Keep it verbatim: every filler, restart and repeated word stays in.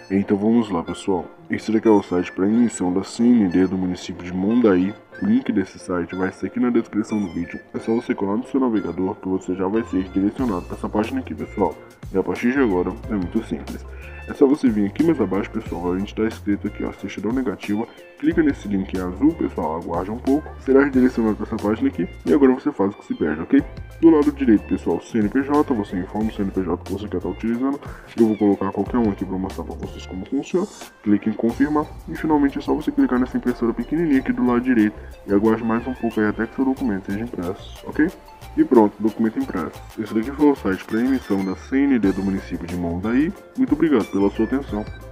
Então vamos lá, pessoal. Esse daqui é o site para emissão da C N D do município de Mondaí. O link desse site vai ser aqui na descrição do vídeo. É só você colar no seu navegador que você já vai ser direcionado para essa página aqui, pessoal. E a partir de agora é muito simples. É só você vir aqui mais abaixo, pessoal, a gente está escrito aqui, ó, certidão negativa. Clica nesse link em azul, pessoal, aguarde um pouco. Será redirecionado para essa página aqui e agora você faz o que se pede, ok? Do lado direito, pessoal, C N P J, você informa o C N P J que você quer estar utilizando. Eu vou colocar qualquer um aqui para mostrar para vocês como funciona. Clique em confirmar e finalmente é só você clicar nessa impressora pequenininha aqui do lado direito e aguarde mais um pouco aí até que seu documento seja impresso, ok? E pronto, documento impresso. Esse daqui foi o site para emissão da C N D do município de Mondaí. Muito obrigado pela sua atenção.